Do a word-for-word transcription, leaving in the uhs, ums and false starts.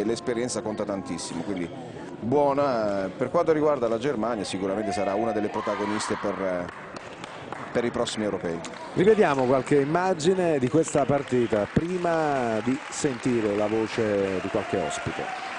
l'esperienza conta tantissimo, quindi buona. Per quanto riguarda la Germania, sicuramente sarà una delle protagoniste per, per i prossimi europei. Rivediamo qualche immagine di questa partita prima di sentire la voce di qualche ospite.